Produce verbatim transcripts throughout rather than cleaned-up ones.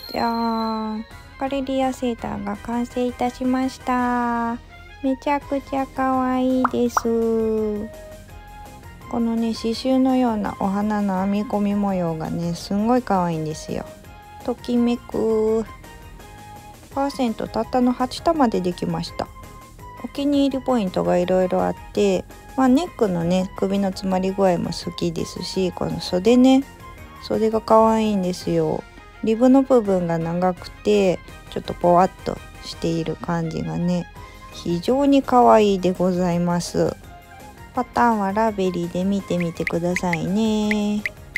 じゃーん、カレリアセーターが完成いたしました。めちゃくちゃ可愛いです。このね、刺繍のようなお花の編み込み模様がね、すんごい可愛いんですよ。ときめく。パーセントたったのはち玉でできました。お気に入りポイントがいろいろあって、まあ、ネックのね、首の詰まり具合も好きですし、この袖ね、袖が可愛いんですよ。リブの部分が長くてちょっとポワッとしている感じがね、非常に可愛いでございます。パターンはラベリーで見てみてくださいね。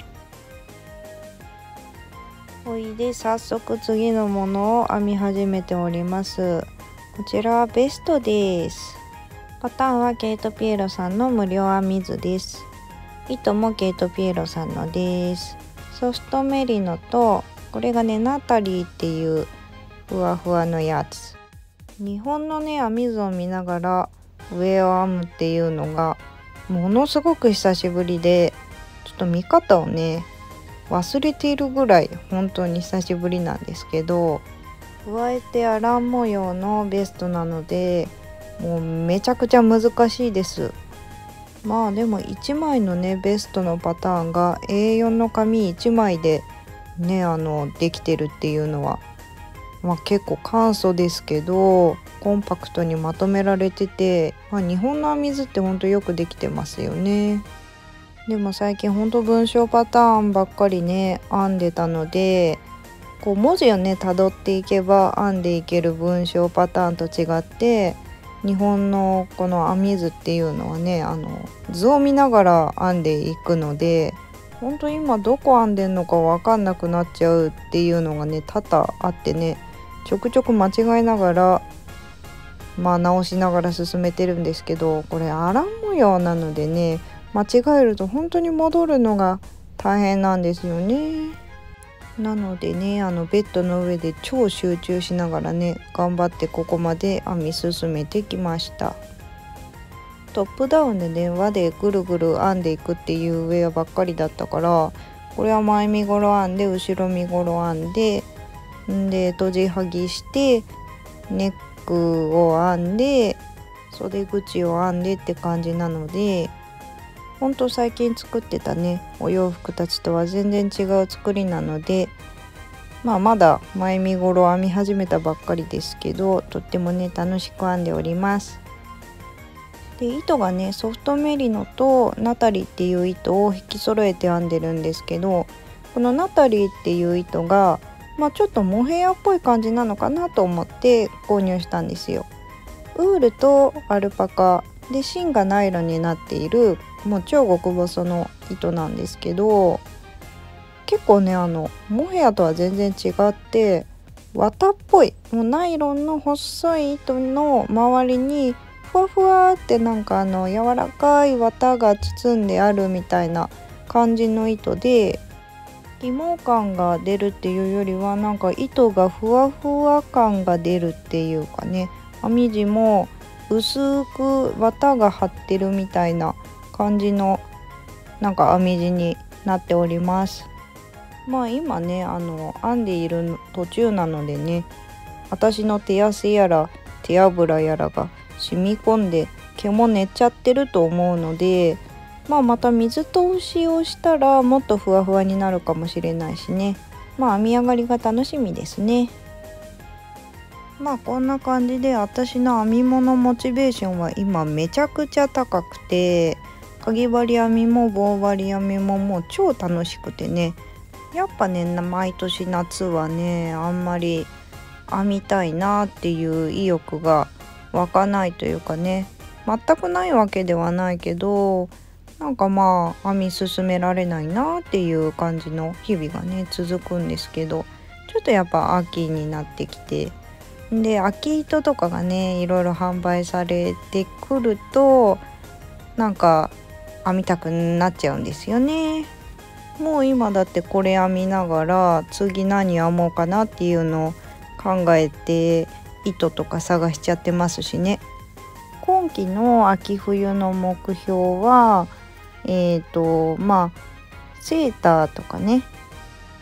ほいで早速次のものを編み始めております。こちらはベストです。パターンはケイトピエロさんの無料編み図です。糸もケイトピエロさんのです。ソフトメリノと、これがねナタリーっていうふわふわのやつ。日本のね編み図を見ながら上を編むっていうのがものすごく久しぶりで、ちょっと見方をね忘れているぐらい本当に久しぶりなんですけど、加えてアラン模様のベストなのでもうめちゃくちゃ難しいです。まあでもいちまいのねベストのパターンが エーよん の紙いちまいでねあのできてるっていうのは、まあ、結構簡素ですけどコンパクトにまとめられてて、まあ、日本の編み図ってほんとよくできてますよね。でも最近ほんと文章パターンばっかりね編んでたので、こう文字をね辿っていけば編んでいける文章パターンと違って、日本のこの編み図っていうのはねあの図を見ながら編んでいくので、本当今どこ編んでんのか分かんなくなっちゃうっていうのがね多々あってね、ちょくちょく間違えながらまあ直しながら進めてるんですけど、これアラン模様なのでね間違えると本当に戻るのが大変なんですよね。なのでねあのベッドの上で超集中しながらね頑張ってここまで編み進めてきました。トップダウンでね輪でぐるぐる編んでいくっていうウェアばっかりだったから、これは前身ごろ編んで後ろ身ごろ編んでんで閉じはぎしてネックを編んで袖口を編んでって感じなので、ほんと最近作ってたねお洋服たちとは全然違う作りなので、まあまだ前身ごろ編み始めたばっかりですけど、とってもね楽しく編んでおります。で糸がねソフトメリノとナタリっていう糸を引き揃えて編んでるんですけど、このナタリっていう糸がまあちょっとモヘアっぽい感じなのかなと思って購入したんですよ。ウールとアルパカで芯がナイロンになっているもう超極細の糸なんですけど、結構ねあのモヘアとは全然違って綿っぽい、もうナイロンの細い糸の周りにふわふわってなんかあの柔らかい綿が包んであるみたいな感じの糸で、起毛感が出るっていうよりはなんか糸がふわふわ感が出るっていうかね、編み地も薄く綿が張ってるみたいな感じのなんか編み地になっております。まあ今ねあの編んでいる途中なのでね、私の手汗やら手油やらが染み込んで毛も寝ちゃってると思うので、まあまた水通しをしたらもっとふわふわになるかもしれないしね、まあ編み上がりが楽しみですね。まあこんな感じで私の編み物モチベーションは今めちゃくちゃ高くて、かぎ針編みも棒針編みももう超楽しくてね、やっぱね毎年夏はねあんまり編みたいなっていう意欲が湧かないというかね、全くないわけではないけどなんかまあ編み進められないなっていう感じの日々がね続くんですけど、ちょっとやっぱ秋になってきて、で秋糸とかがねいろいろ販売されてくるとなんか編みたくなっちゃうんですよね。もう今だってこれ編みながら次何編もうかなっていうのを考えて糸とか探しちゃってますしね。今期の秋冬の目標はえーとまあセーターとかね、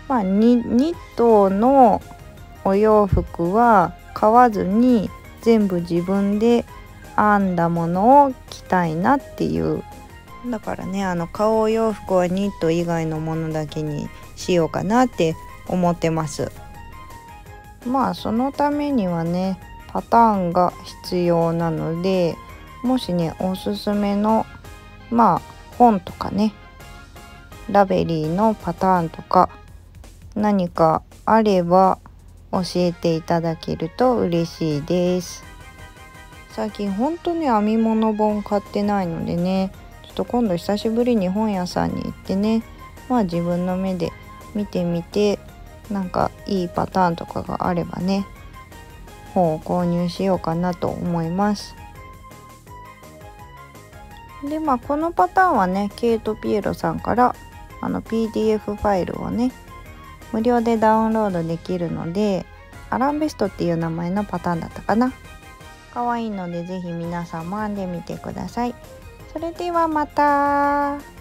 まあ、ニ, ニットのお洋服は買わずに全部自分で編んだものを着たいなっていう。だからね、あの買うお洋服はニット以外のものだけにしようかなって思ってます。まあそのためにはねパターンが必要なので、もしねおすすめのまあ本とかね、ラベリーのパターンとか何かあれば教えていただけると嬉しいです。最近本当に編み物本買ってないのでね、ちょっと今度久しぶりに本屋さんに行ってね、まあ自分の目で見てみて、なんかいいパターンとかがあればね本を購入しようかなと思います。でまあこのパターンはねケイトピエロさんからあの ピーディーエフ ファイルをね無料でダウンロードできるので、アランベストっていう名前のパターンだったかな。可愛いのでぜひ皆さんも編んでみてください。それではまた。